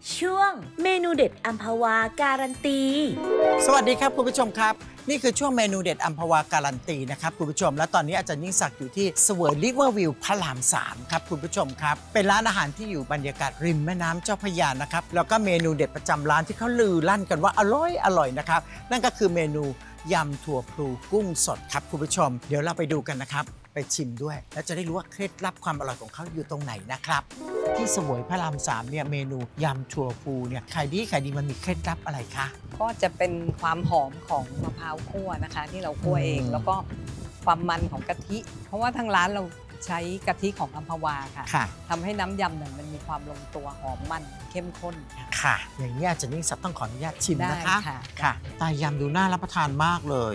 ช่วงเมนูเด็ดอัมพวาการันตีสวัสดีครับคุณผู้ชมครับนี่คือช่วงเมนูเด็ดอัมพวาการันตีนะครับคุณผู้ชมและตอนนี้อาจารย์ยิ่งศักดิ์อยู่ที่เสวยริเวอร์วิวพระราม3ครับคุณผู้ชมครับเป็นร้านอาหารที่อยู่บรรยากาศริมแม่น้ำเจ้าพระยานะครับแล้วก็เมนูเด็ดประจำร้านที่เขาลือลั่นกันว่าอร่อยนะครับนั่นก็คือเมนูยำถั่วพลูกุ้งสดครับคุณผู้ชมเดี๋ยวเราไปดูกันนะครับไปชิมด้วยแล้วจะได้รู้ว่าเคล็ดลับความอร่อยของเขาอยู่ตรงไหนนะครับที่เสวยพระราม3เนี่ยเมนูยำถั่วพลูเนี่ยขายดีมันมีเคล็ดลับอะไรคะก็จะเป็นความหอมของมะพร้าวคั่วนะคะที่เราคั่วเองแล้วก็ความมันของกะทิเพราะว่าทางร้านเราใช้กะทิของอัมพวาค่ะทำให้น้ำยำเนี่ยมันมีความลงตัวหอมมันเข้มข้นค่ะอย่างนี้อาจารย์ยิ่งศักดิ์ต้องขออนุญาตชิมนะคะค่ะตายำดูน่ารับประทานมากเลย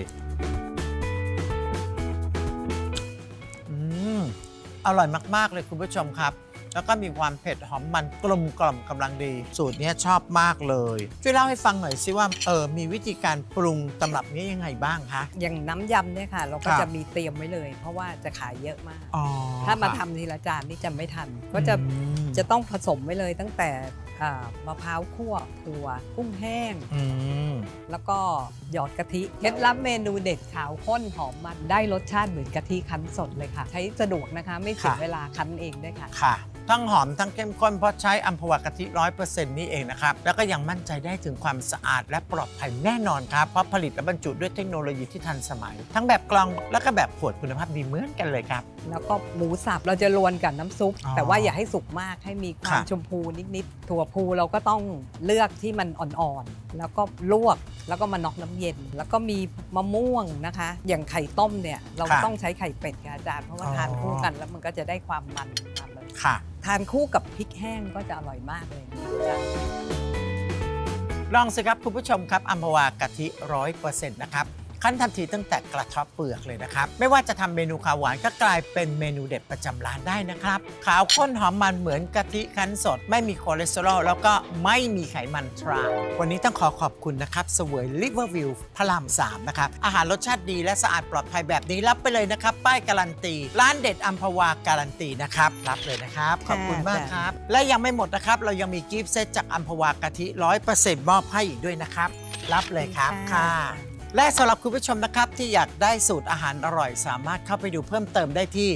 อร่อยมากๆเลยคุณผู้ชมครับแล้วก็มีความเผ็ดหอมมันกลมกล่อมกำลังดีสูตรนี้ชอบมากเลยช่วยเล่าให้ฟังหน่อยสิว่ามีวิธีการปรุงตำรับนี้ยังไงบ้างคะอย่างน้ำยำเนี่ยค่ะเราก็จะมีเตรียมไว้เลยเพราะว่าจะขายเยอะมากถ้ามาทำทีละจานนี่จะไม่ทันก็จะต้องผสมไว้เลยตั้งแต่มะพร้าวคั่วถั่วกุ้งแห้งแล้วก็หยอดกะทิเคล็ดลับเมนูเด็ดขาวข้นหอมมันได้รสชาติเหมือนกะทิคั้นสดเลยค่ะใช้สะดวกนะคะไม่เสียเวลาคั้นเองด้วยค่ะทั้งหอมทั้งเข้มข้นเพราะใช้อัมพวากะทิ 100% นี่เองนะครับแล้วก็ยังมั่นใจได้ถึงความสะอาดและปลอดภัยแน่นอนครับเพราะผลิตและบรรจุด้วยเทคโนโลยีที่ทันสมัยทั้งแบบกล่องแล้วก็แบบขวดคุณภาพดีเหมือนกันเลยครับแล้วก็หมูสับเราจะรวนกับน้ำซุปแต่ว่าอย่าให้สุกมากให้มีความชมพูนิดๆถั่วพูเราก็ต้องเลือกที่มันอ่อนๆแล้วก็ลวกแล้วก็มาน็อกน้ำเย็นแล้วก็มีมะม่วงนะคะอย่างไข่ต้มเนี่ยเราต้องใช้ไข่เป็ดค่ะอาจารย์เพราะว่าทานคู่กันแล้วมันก็จะได้ความมันเลยทานคู่กับพริกแห้งก็จะอร่อยมากเลยนะคะลองสิครับคุณผู้ชมครับอัมพวากะทิ 100% นะครับขั้นทันทีตั้งแต่กระเทาะเปลือกเลยนะครับไม่ว่าจะทำเมนูขาวหวานก็กลายเป็นเมนูเด็ดประจำร้านได้นะครับขาวข้นหอมมันเหมือนกะทิคั้นสดไม่มีคอเลสเตอรอลแล้วก็ไม่มีไขมันทรานวันนี้ต้องขอบคุณนะครับเสวยริเวอร์วิวพระราม3นะครับอาหารรสชาติดีและสะอาดปลอดภัยแบบนี้รับไปเลยนะครับป้ายการันตีร้านเด็ดอัมพวาการันตีนะครับรับเลยนะครับขอบคุณมากครับและยังไม่หมดนะครับเรายังมีกิฟต์เซตจากอัมพวากะทิ 100% มอบให้อีกด้วยนะครับรับเลยครับค่ะและสำหรับคุณผู้ชมนะครับที่อยากได้สูตรอาหารอร่อยสามารถเข้าไปดูเพิ่มเติมได้ที่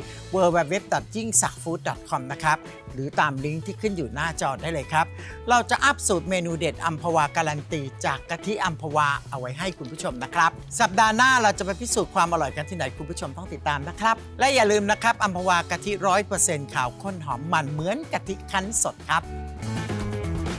www.jingsakfood.com นะครับหรือตามลิงก์ที่ขึ้นอยู่หน้าจอได้เลยครับเราจะอัพสูตรเมนูเด็ดอัมพวาการันตีจากกะทิอัมพวาเอาไว้ให้คุณผู้ชมนะครับสัปดาห์หน้าเราจะไปพิสูจน์ความอร่อยกันที่ไหนคุณผู้ชมต้องติดตามนะครับและอย่าลืมนะครับอัมพวากะทิ 100% ขาวข้นหอมมันเหมือนกะทิคั้นสดครับ